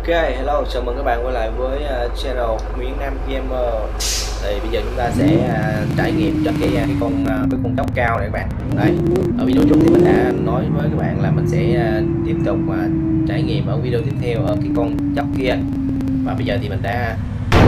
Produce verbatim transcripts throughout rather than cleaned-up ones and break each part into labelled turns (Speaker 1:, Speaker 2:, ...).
Speaker 1: Ok, hello, chào mừng các bạn quay lại với uh, channel Nguyễn Nam Gamer. Thì bây giờ chúng ta sẽ uh, trải nghiệm cho cái cái con uh, cái con dốc cao này các bạn. Đây, ở video trước thì mình đã nói với các bạn là mình sẽ uh, tiếp tục uh, trải nghiệm ở video tiếp theo ở cái con dốc kia. Và bây giờ thì mình đã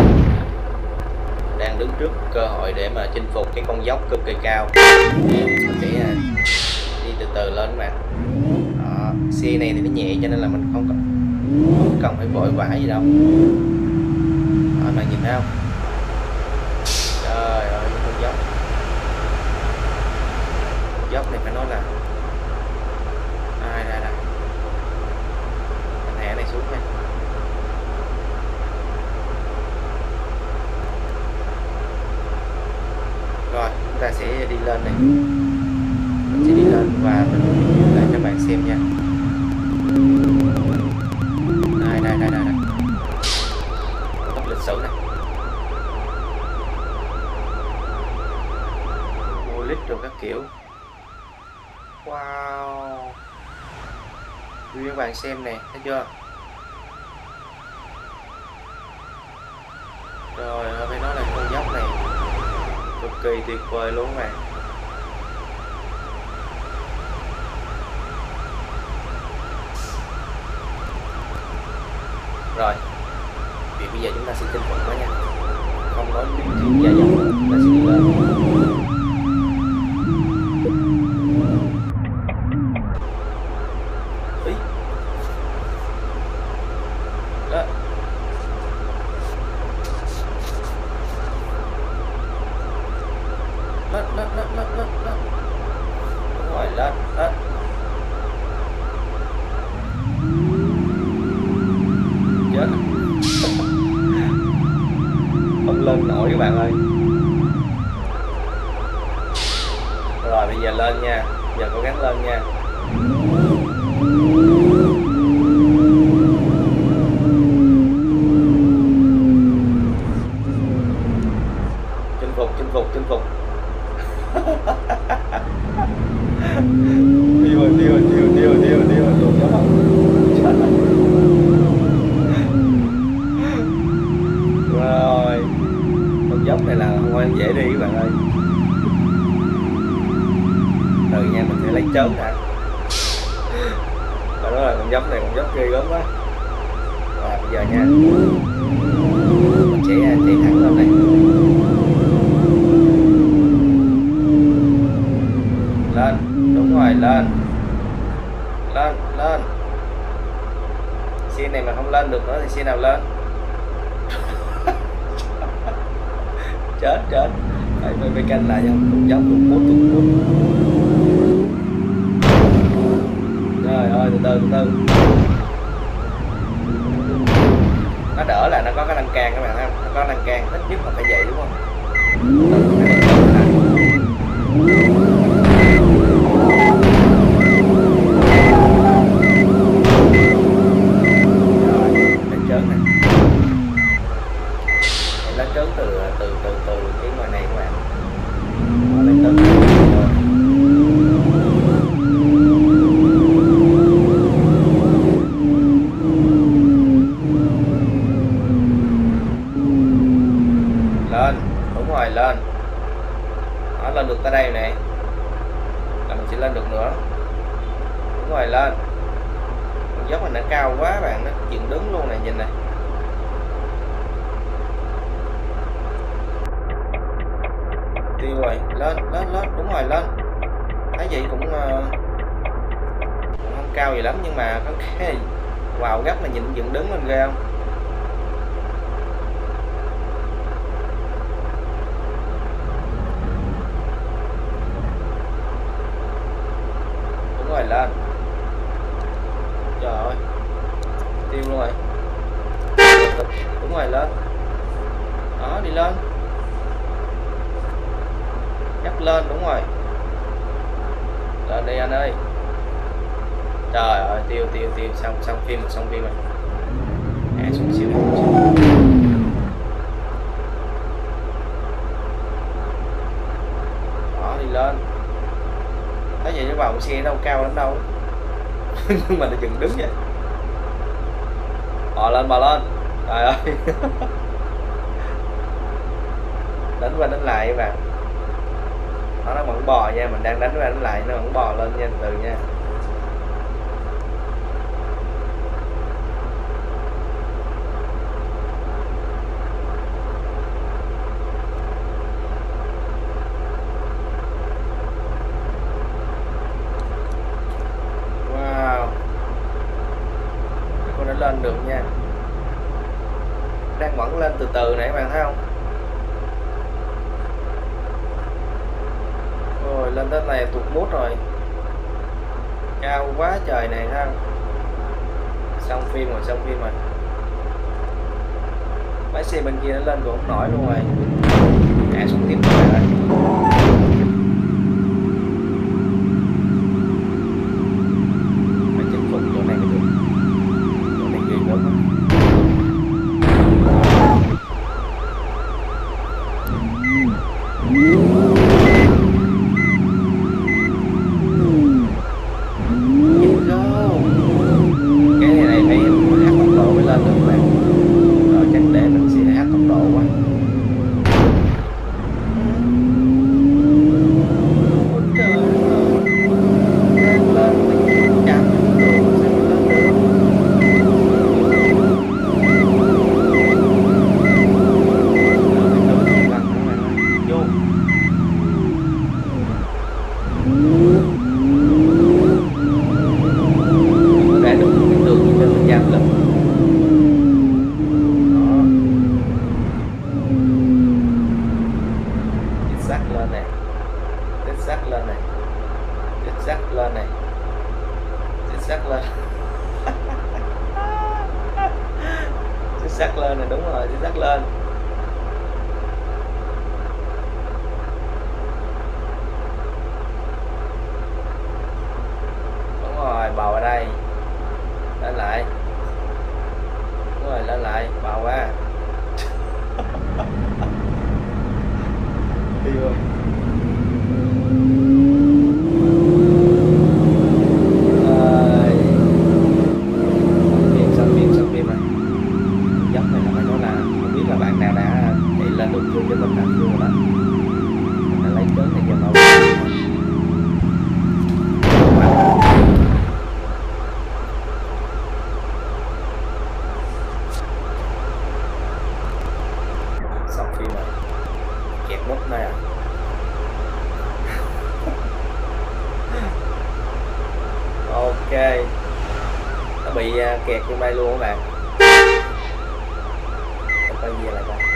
Speaker 1: đang đứng trước cơ hội để mà chinh phục cái con dốc cực kỳ cao. Mình sẽ uh, đi từ từ lên các bạn. Đó, xe này thì nó nhẹ cho nên là mình không cần không cần phải vội vã gì đâu. Đó, bạn nhìn thấy không? Trời ơi, cái con dốc con dốc này phải nói là ai đây đây mình hạ này xuống nha. Rồi chúng ta sẽ đi lên này, mình sẽ đi lên và mình để cho bạn xem nha. Đây đây đây đây, đây. Tốc lịch sử này, mua lít rồi các kiểu. Wow, đưa các bạn xem nè, thấy chưa? Rồi phải nói là con dốc này cực kỳ tuyệt vời luôn các bạn. Rồi, vì bây giờ chúng ta sẽ chinh phục nó nha, không nói chuyện dài dòng nữa, chúng ta sẽ đi lên. Ý. Đó. Lên, lên, lên, lên, lên, lên. Đúng rồi, lên, lên. Chết. Không lên nổi các bạn ơi. Rồi bây giờ lên nha, giờ cố gắng lên nha. Chinh phục, chinh phục, chinh phục. Tiêu rồi, tiêu rồi, tiêu, tiêu, tiêu, tiêu, tiêu, chết rồi. Rồi, con dốc này là không phải dễ đi các bạn ơi. Từ nha, mình sẽ lấy chớn nè. Và đó là con dốc này, con dốc ghê gớm quá. Và bây giờ nha, mình sẽ chạy thẳng lên này. Lên, đúng rồi, lên. Lên, lên. Xe này mà không lên được nữa thì xe nào lên? Chết, chết. Phải phải, phải canh lại không? Tụt dốc, tụt mút, tụt mút. Trời ơi, từ từ, từ từ. Nó đỡ là nó có cái lăng can các bạn thấy không? Nó có lăng can, ít nhất là phải vậy đúng không? Trớn từ từ từ từ cái ngoài này các bạn. Đó, lấy trớn lên, đúng rồi, lên. Đó, lên được tới đây này là mình sẽ lên được nữa. Đúng rồi, lên. Con dốc này nó cao quá bạn, nó dựng đứng luôn này, nhìn này. Tiêu rồi, lên, lên, lên, đúng rồi, lên. Thấy vậy cũng, uh, cũng không cao gì lắm nhưng mà có cái vào gấp mà nhìn dựng đứng lên ghê không? Đúng rồi, lên. Trời ơi, tiêu luôn rồi. Đúng rồi, lên. Đó, đi lên. Nhắc lên, đúng rồi. Lên đi anh ơi. Trời ơi, tiêu tiêu tiêu xong xong phim rồi, xong phim rồi. À, xuống xíu, xuống xíu. Đó, đi lên. Thấy vậy chứ vào xe đâu cao lắm đâu. Nhưng mà nó chừng đứng vậy. Bò lên, bò lên. Trời ơi. Đánh qua đánh lại các bạn. Nó nó vẫn bò nha, mình đang đánh qua đánh lại nó vẫn bò lên nha, từ nha. Wow, con đã lên được nha, đang vẫn lên từ từ này các bạn thấy không? Rồi lên tới này tụt mút rồi, cao quá trời này thấy không? Xong phim rồi, xong phim rồi. Máy xe bên kia nó lên cũng không nổi luôn rồi, hạ xuống tiếp rồi. Phải chinh phục chỗ này mới được, chỗ này ghê gớm lắm. Sắc lên này, đúng rồi, sắc lên. Đúng rồi, bò ở đây. Lên lại. Đúng rồi, lên lại, bò qua. Đi rồi. Xong phim rồi, kẹt nút này à. Ok, nó bị kẹt trong đây luôn các bạn. Để coi gì lại coi,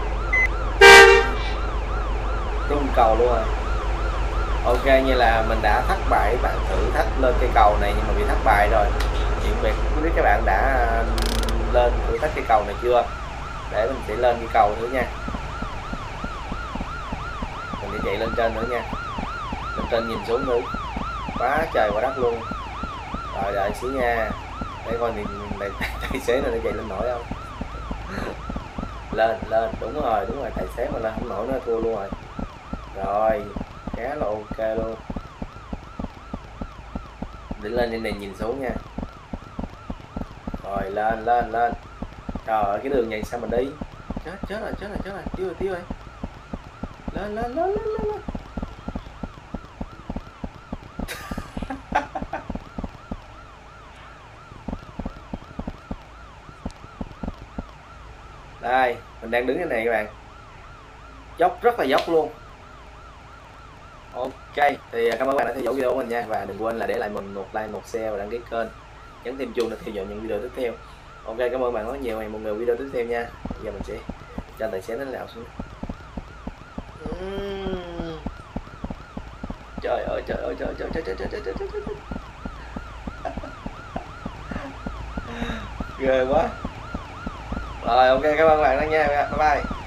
Speaker 1: rung cầu luôn rồi. Ok, như là mình đã thất bại bạn thử thách lên cây cầu này nhưng mà bị thất bại rồi. Hiện việc không biết các bạn đã lên thử thách cây cầu này chưa, để mình sẽ lên cây cầu nữa nha. Mình sẽ chạy lên trên nữa nha, lên trên nhìn xuống nữa, quá trời quá đất luôn. Rồi đợi xíu nha, để coi thì tài xế này nó chạy lên nổi không. Lên lên, đúng rồi, đúng rồi, tài xế mà lên không nổi nó thua luôn rồi. Rồi khá là ok luôn. Để lên trên này nhìn xuống nha. Rồi lên lên lên. Trời ơi, cái đường này sao mình đi? Chết chết rồi, chết rồi, chết rồi, tiêu rồi, tiêu rồi. Lên lên lên lên lên. lên. Đây, mình đang đứng cái này các bạn. Dốc rất là dốc luôn. Ok, thì cảm ơn các bạn đã theo dõi video của mình nha. Và đừng quên là để lại mình một like, một share và đăng ký kênh, nhấn thêm chuông để theo dõi những video tiếp theo. Ok, cảm ơn bạn rất nhiều. Hẹn một người video tiếp theo nha. Bây giờ mình sẽ cho tài xế nó leo xuống. Uhm. Trời ơi, trời ơi, trời trời trời trời trời trời trời trời trời. Ghê quá. Rồi ok, cảm ơn các bạn đó nha. Bye bye.